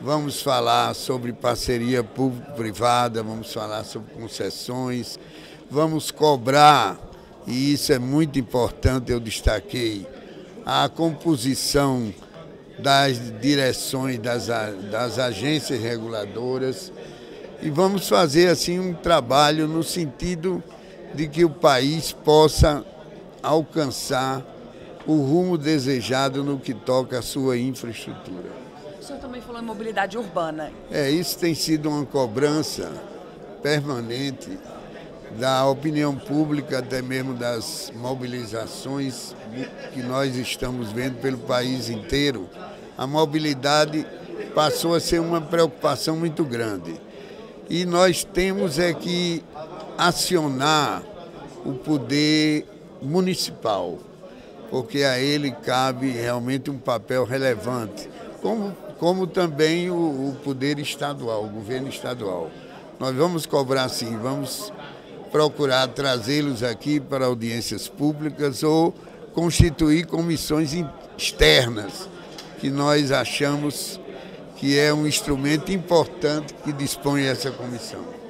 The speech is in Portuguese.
vamos falar sobre parceria público-privada, vamos falar sobre concessões, vamos cobrar, e isso é muito importante, eu destaquei, a composição das direções das agências reguladoras, e vamos fazer assim um trabalho no sentido de que o país possa alcançar o rumo desejado no que toca à sua infraestrutura. O senhor também falou em mobilidade urbana. Isso tem sido uma cobrança permanente da opinião pública, até mesmo das mobilizações que nós estamos vendo pelo país inteiro. A mobilidade passou a ser uma preocupação muito grande. E nós temos que acionar o poder municipal, porque a ele cabe realmente um papel relevante, como também o poder estadual, o governo estadual. Nós vamos cobrar sim, vamos procurar trazê-los aqui para audiências públicas ou constituir comissões externas, que nós achamos que é um instrumento importante que dispõe essa comissão.